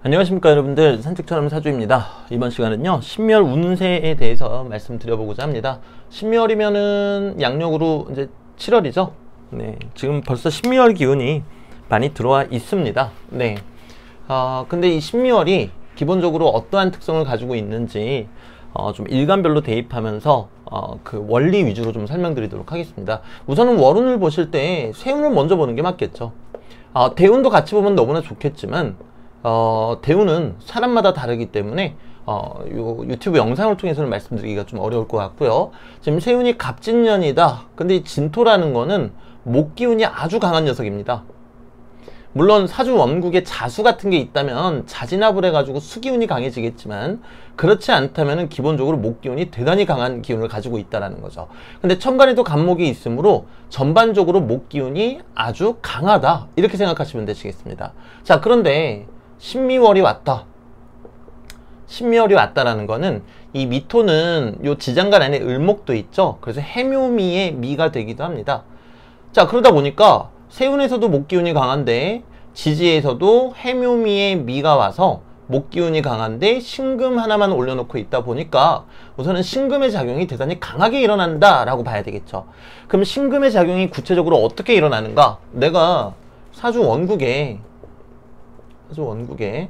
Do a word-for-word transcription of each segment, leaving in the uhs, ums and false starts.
안녕하십니까 여러분들, 산책처럼 사주입니다. 이번 시간은요 신묘월 운세에 대해서 말씀드려보고자 합니다. 신묘월이면은 양력으로 이제 칠월이죠. 네, 지금 벌써 신묘월 기운이 많이 들어와 있습니다. 네, 어, 근데 이 신묘월이 기본적으로 어떠한 특성을 가지고 있는지 어, 좀 일간별로 대입하면서 어, 그 원리 위주로 좀 설명드리도록 하겠습니다. 우선은 월운을 보실 때 세운을 먼저 보는 게 맞겠죠. 어, 대운도 같이 보면 너무나 좋겠지만 어, 대운은 사람마다 다르기 때문에 어, 요 유튜브 영상을 통해서는 말씀드리기가 좀 어려울 것 같고요. 지금 세운이 갑진년이다. 근데 이 진토라는 거는 목기운이 아주 강한 녀석입니다. 물론 사주 원국에 자수 같은 게 있다면 자진합을 해가지고 수기운이 강해지겠지만 그렇지 않다면 기본적으로 목기운이 대단히 강한 기운을 가지고 있다는 거죠. 근데 천간에도 간목이 있으므로 전반적으로 목기운이 아주 강하다, 이렇게 생각하시면 되시겠습니다. 자, 그런데 신미월이 왔다. 신미월이 왔다라는 거는 이 미토는 요 지장간 안에 을목도 있죠. 그래서 해묘미의 미가 되기도 합니다. 자, 그러다 보니까 세운에서도 목기운이 강한데 지지에서도 해묘미의 미가 와서 목기운이 강한데 신금 하나만 올려놓고 있다 보니까 우선은 신금의 작용이 대단히 강하게 일어난다 라고 봐야 되겠죠. 그럼 신금의 작용이 구체적으로 어떻게 일어나는가? 내가 사주 원국에 사주 원국에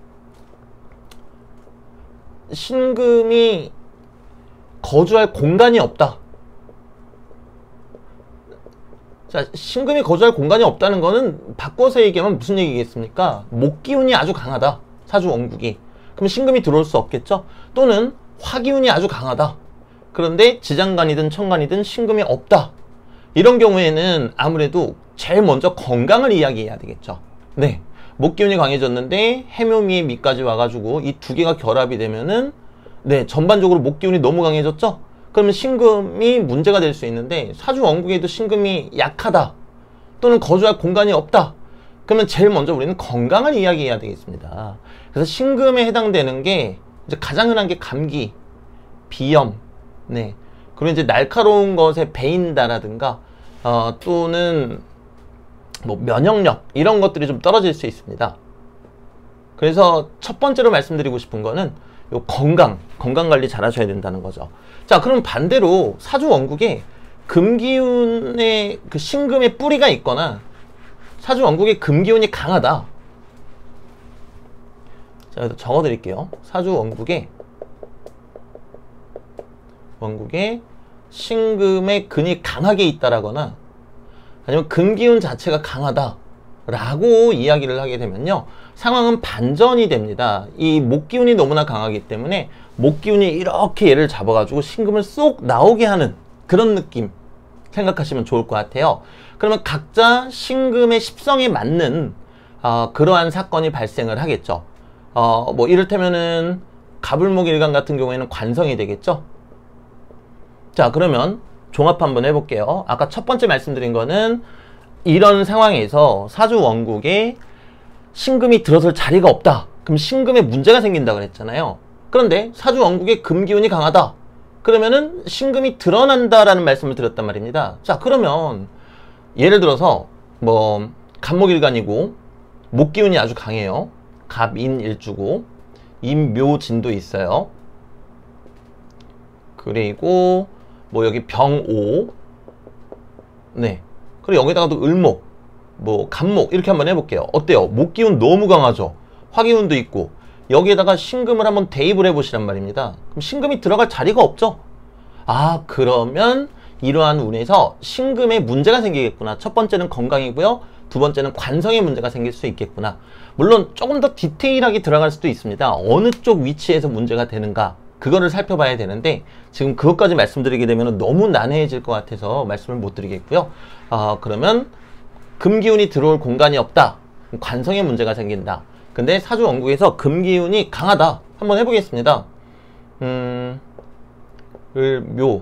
신금이 거주할 공간이 없다. 자, 신금이 거주할 공간이 없다는 거는 바꿔서 얘기하면 무슨 얘기겠습니까? 목기운이 아주 강하다, 사주 원국이. 그럼 신금이 들어올 수 없겠죠? 또는 화기운이 아주 강하다. 그런데 지장간이든 천간이든 신금이 없다. 이런 경우에는 아무래도 제일 먼저 건강을 이야기해야 되겠죠. 네, 목기운이 강해졌는데 해묘미의 미까지 와가지고 이 두 개가 결합이 되면은 네, 전반적으로 목기운이 너무 강해졌죠? 그러면 신금이 문제가 될 수 있는데 사주 원국에도 신금이 약하다 또는 거주할 공간이 없다. 그러면 제일 먼저 우리는 건강을 이야기해야 되겠습니다. 그래서 신금에 해당되는 게 이제 가장 흔한 게 감기, 비염, 네, 그리고 이제 날카로운 것에 베인다라든가 어, 또는 뭐 면역력, 이런 것들이 좀 떨어질 수 있습니다. 그래서 첫 번째로 말씀드리고 싶은 거는 요 건강, 건강관리 잘 하셔야 된다는 거죠. 자, 그럼 반대로 사주 원국에 금기운의 그 신금의 뿌리가 있거나 사주 원국에 금기운이 강하다. 자, 여기서 적어 드릴게요. 사주 원국에 원국에 신금의 근이 강하게 있다라거나 아니면 금기운 자체가 강하다 라고 이야기를 하게 되면요, 상황은 반전이 됩니다. 이 목기운이 너무나 강하기 때문에 목기운이 이렇게 얘를 잡아가지고 신금을 쏙 나오게 하는 그런 느낌 생각하시면 좋을 것 같아요. 그러면 각자 신금의 십성에 맞는 어, 그러한 사건이 발생을 하겠죠. 어, 뭐 이를테면은 가불목일간 같은 경우에는 관성이 되겠죠. 자, 그러면 종합 한번 해볼게요. 아까 첫 번째 말씀드린 거는 이런 상황에서 사주 원국에 신금이 들어설 자리가 없다. 그럼 신금에 문제가 생긴다 그랬잖아요. 그런데 사주 원국에 금기운이 강하다. 그러면은 신금이 드러난다라는 말씀을 드렸단 말입니다. 자, 그러면 예를 들어서 뭐 갑목일간이고 목기운이 아주 강해요. 갑인일주고 임묘진도 있어요. 그리고 뭐 여기 병오, 네, 그리고 여기다가도 을목, 뭐 간목, 이렇게 한번 해볼게요. 어때요? 목기운 너무 강하죠? 화기운도 있고 여기에다가 신금을 한번 대입을 해보시란 말입니다. 그럼 신금이 들어갈 자리가 없죠? 아, 그러면 이러한 운에서 신금에 문제가 생기겠구나. 첫 번째는 건강이고요, 두 번째는 관성에 문제가 생길 수 있겠구나. 물론 조금 더 디테일하게 들어갈 수도 있습니다. 어느 쪽 위치에서 문제가 되는가, 그거를 살펴봐야 되는데 지금 그것까지 말씀드리게 되면 너무 난해해질 것 같아서 말씀을 못 드리겠고요. 어, 그러면 금기운이 들어올 공간이 없다. 관성에 문제가 생긴다. 근데 사주 원국에서 금기운이 강하다. 한번 해보겠습니다. 음, 을, 묘,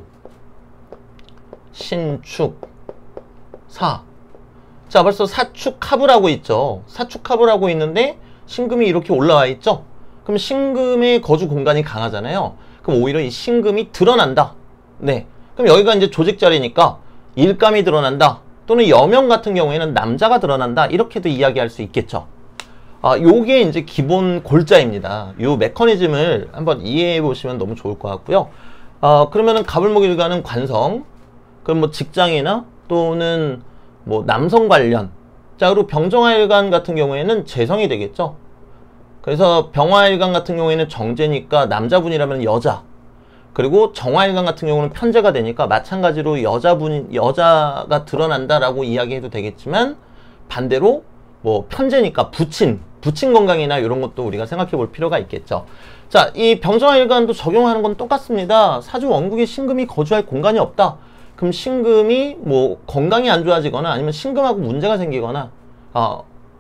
신축, 사. 자, 벌써 사축합을 하고 있죠. 사축합을 하고 있는데 신금이 이렇게 올라와 있죠. 그럼 신금의 거주 공간이 강하잖아요. 그럼 오히려 이 신금이 드러난다. 네, 그럼 여기가 이제 조직 자리니까 일감이 드러난다. 또는 여명 같은 경우에는 남자가 드러난다. 이렇게도 이야기할 수 있겠죠. 아, 요게 이제 기본 골자입니다. 요 메커니즘을 한번 이해해 보시면 너무 좋을 것 같고요. 어, 그러면은 갑을목일간은 관성, 그럼 뭐 직장이나 또는 뭐 남성 관련. 자, 그리고 병정화일간 같은 경우에는 재성이 되겠죠. 그래서 병화일간 같은 경우에는 정제니까 남자분이라면 여자. 그리고 정화일간 같은 경우는 편제가 되니까 마찬가지로 여자분, 여자가 드러난다라고 이야기해도 되겠지만 반대로 뭐 편제니까 부친, 부친 건강이나 이런 것도 우리가 생각해 볼 필요가 있겠죠. 자, 이 병정화일간도 적용하는 건 똑같습니다. 사주 원국에 신금이 거주할 공간이 없다. 그럼 신금이 뭐 건강이 안 좋아지거나 아니면 신금하고 문제가 생기거나 어,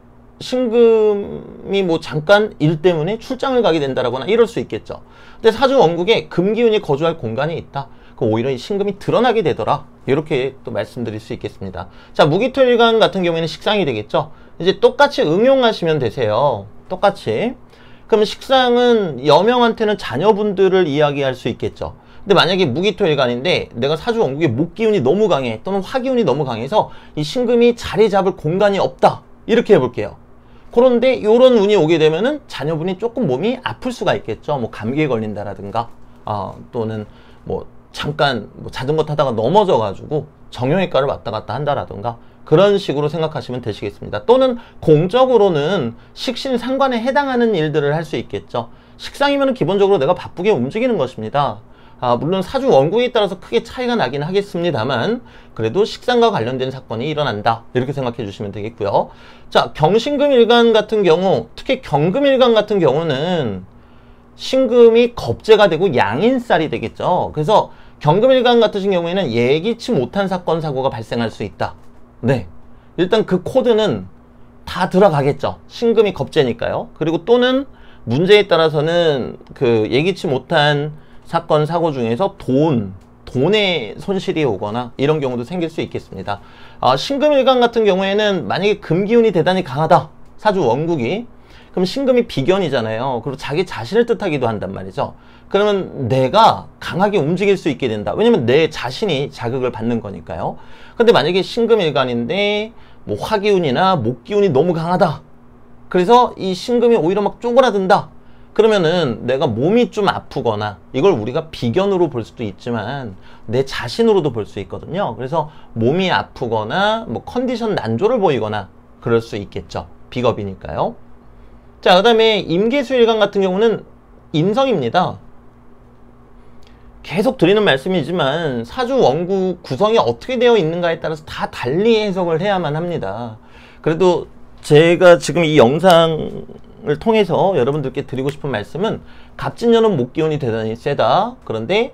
신금이 뭐 잠깐 일 때문에 출장을 가게 된다거나 이럴 수 있겠죠. 근데 사주 원국에 금기운이 거주할 공간이 있다. 그럼 오히려 이 신금이 드러나게 되더라. 이렇게 또 말씀드릴 수 있겠습니다. 자, 무기토일간 같은 경우에는 식상이 되겠죠. 이제 똑같이 응용하시면 되세요. 똑같이. 그럼 식상은 여명한테는 자녀분들을 이야기할 수 있겠죠. 근데 만약에 무기토일간인데 내가 사주 원국에 목기운이 너무 강해 또는 화기운이 너무 강해서 이 신금이 자리 잡을 공간이 없다. 이렇게 해볼게요. 그런데 이런 운이 오게 되면은 자녀분이 조금 몸이 아플 수가 있겠죠. 뭐 감기에 걸린다라든가 어, 또는 뭐 잠깐 뭐 자전거 타다가 넘어져 가지고 정형외과를 왔다 갔다 한다라든가 그런 식으로 생각하시면 되시겠습니다. 또는 공적으로는 식신 상관에 해당하는 일들을 할 수 있겠죠. 식상이면 기본적으로 내가 바쁘게 움직이는 것입니다. 아, 물론 사주 원국에 따라서 크게 차이가 나긴 하겠습니다만 그래도 식상과 관련된 사건이 일어난다 이렇게 생각해 주시면 되겠고요. 자, 경신금일간 같은 경우, 특히 경금일간 같은 경우는 신금이 겁재가 되고 양인살이 되겠죠. 그래서 경금일간 같으신 경우에는 예기치 못한 사건 사고가 발생할 수 있다. 네, 일단 그 코드는 다 들어가겠죠. 신금이 겁재니까요. 그리고 또는 문제에 따라서는 그 예기치 못한 사건, 사고 중에서 돈, 돈의 손실이 오거나 이런 경우도 생길 수 있겠습니다. 어, 신금일간 같은 경우에는 만약에 금기운이 대단히 강하다. 사주 원국이. 그럼 신금이 비견이잖아요. 그리고 자기 자신을 뜻하기도 한단 말이죠. 그러면 내가 강하게 움직일 수 있게 된다. 왜냐면 내 자신이 자극을 받는 거니까요. 근데 만약에 신금일간인데 뭐 화기운이나 목기운이 너무 강하다. 그래서 이 신금이 오히려 막 쪼그라든다. 그러면은 내가 몸이 좀 아프거나 이걸 우리가 비견으로 볼 수도 있지만 내 자신으로도 볼 수 있거든요. 그래서 몸이 아프거나 뭐 컨디션 난조를 보이거나 그럴 수 있겠죠. 비겁이니까요. 자, 그 다음에 임계수일간 같은 경우는 인성입니다. 계속 드리는 말씀이지만 사주 원국 구성이 어떻게 되어 있는가에 따라서 다 달리 해석을 해야만 합니다. 그래도 제가 지금 이 영상을 통해서 여러분들께 드리고 싶은 말씀은 갑진년은 목기운이 대단히 세다. 그런데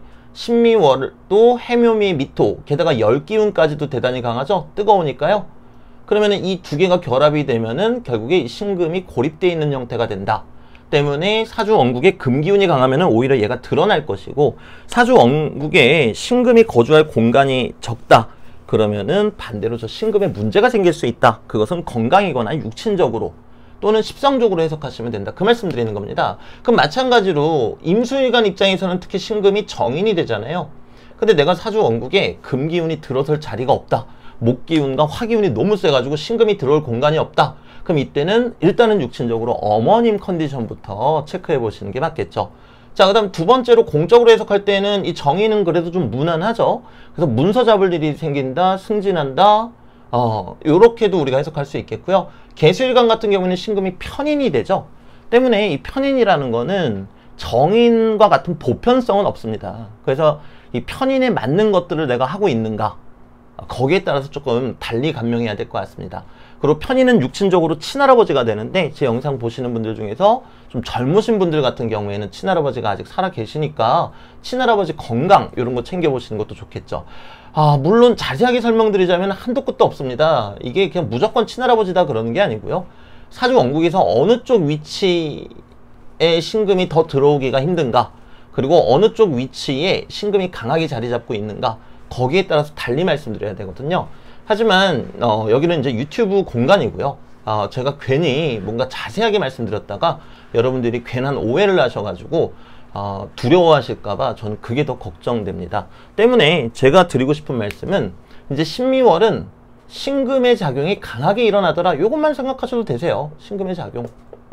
신미월도 해묘미 미토 게다가 열기운까지도 대단히 강하죠. 뜨거우니까요. 그러면은 이 두 개가 결합이 되면은 결국에 신금이 고립되어 있는 형태가 된다. 때문에 사주 원국에 금기운이 강하면은 오히려 얘가 드러날 것이고 사주 원국에 신금이 거주할 공간이 적다. 그러면은 반대로 저 신금에 문제가 생길 수 있다. 그것은 건강이거나 육친적으로 또는 십성적으로 해석하시면 된다. 그 말씀 드리는 겁니다. 그럼 마찬가지로 임수일간 입장에서는 특히 신금이 정인이 되잖아요. 근데 내가 사주 원국에 금기운이 들어설 자리가 없다. 목기운과 화기운이 너무 세가지고 신금이 들어올 공간이 없다. 그럼 이때는 일단은 육친적으로 어머님 컨디션부터 체크해 보시는 게 맞겠죠. 자, 그 다음 두 번째로 공적으로 해석할 때는 이 정의는 그래도 좀 무난하죠. 그래서 문서 잡을 일이 생긴다, 승진한다, 어, 요렇게도 우리가 해석할 수 있겠고요. 개수일간 같은 경우는 신금이 편인이 되죠. 때문에 이 편인이라는 거는 정인과 같은 보편성은 없습니다. 그래서 이 편인에 맞는 것들을 내가 하고 있는가, 거기에 따라서 조금 달리 감명해야 될 것 같습니다. 그리고 편인은 육친적으로 친할아버지가 되는데 제 영상 보시는 분들 중에서 좀 젊으신 분들 같은 경우에는 친할아버지가 아직 살아 계시니까 친할아버지 건강 이런 거 챙겨보시는 것도 좋겠죠. 아, 물론 자세하게 설명드리자면 한도 끝도 없습니다. 이게 그냥 무조건 친할아버지다 그러는 게 아니고요. 사주 원국에서 어느 쪽 위치에 신금이 더 들어오기가 힘든가, 그리고 어느 쪽 위치에 신금이 강하게 자리 잡고 있는가, 거기에 따라서 달리 말씀드려야 되거든요. 하지만 어, 여기는 이제 유튜브 공간이고요. 어, 제가 괜히 뭔가 자세하게 말씀드렸다가 여러분들이 괜한 오해를 하셔가지고 어, 두려워하실까봐 저는 그게 더 걱정됩니다. 때문에 제가 드리고 싶은 말씀은 이제 신미월은 신금의 작용이 강하게 일어나더라. 이것만 생각하셔도 되세요. 신금의 작용.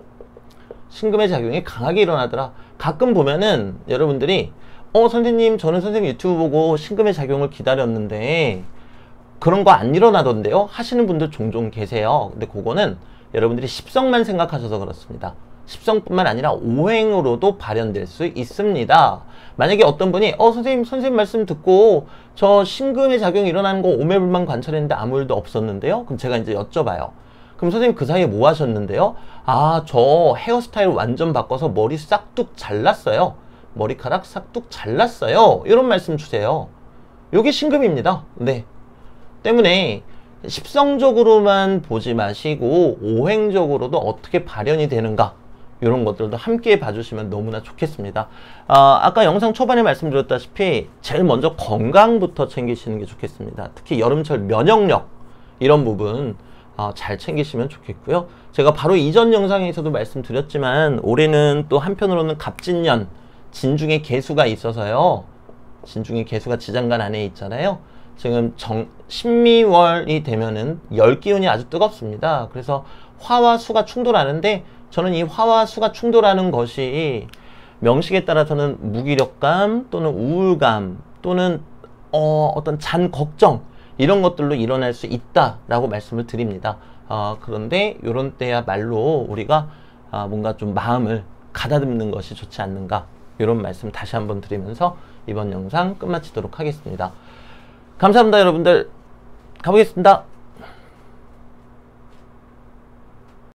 신금의 작용이 강하게 일어나더라. 가끔 보면은 여러분들이 어 선생님 저는 선생님 유튜브 보고 신금의 작용을 기다렸는데 그런 거 안 일어나던데요? 하시는 분들 종종 계세요. 근데 그거는 여러분들이 십성만 생각하셔서 그렇습니다. 십성뿐만 아니라 오행으로도 발현될 수 있습니다. 만약에 어떤 분이 어 선생님 선생님 말씀 듣고 저 신금의 작용이 일어나는 거 오매불만 관찰했는데 아무 일도 없었는데요? 그럼 제가 이제 여쭤봐요. 그럼 선생님 그 사이에 뭐 하셨는데요? 아, 저 헤어스타일 완전 바꿔서 머리 싹둑 잘랐어요. 머리카락 싹둑 잘랐어요. 이런 말씀 주세요. 요게 신금입니다. 네. 때문에 십성적으로만 보지 마시고 오행적으로도 어떻게 발현이 되는가 이런 것들도 함께 봐주시면 너무나 좋겠습니다. 아, 아까 영상 초반에 말씀드렸다시피 제일 먼저 건강부터 챙기시는 게 좋겠습니다. 특히 여름철 면역력 이런 부분 어, 잘 챙기시면 좋겠고요. 제가 바로 이전 영상에서도 말씀드렸지만 올해는 또 한편으로는 갑진년 진중에 개수가 있어서요. 진중에 개수가 지장간 안에 있잖아요. 지금 정, 신미월이 되면은 열기운이 아주 뜨겁습니다. 그래서 화와 수가 충돌하는데 저는 이 화와 수가 충돌하는 것이 명식에 따라서는 무기력감 또는 우울감 또는 어, 어떤 잔 걱정 이런 것들로 일어날 수 있다라고 말씀을 드립니다. 어, 그런데 이런 때야말로 우리가 어, 뭔가 좀 마음을 가다듬는 것이 좋지 않는가 이런 말씀 다시 한번 드리면서 이번 영상 끝마치도록 하겠습니다. 감사합니다 여러분들. 가보겠습니다.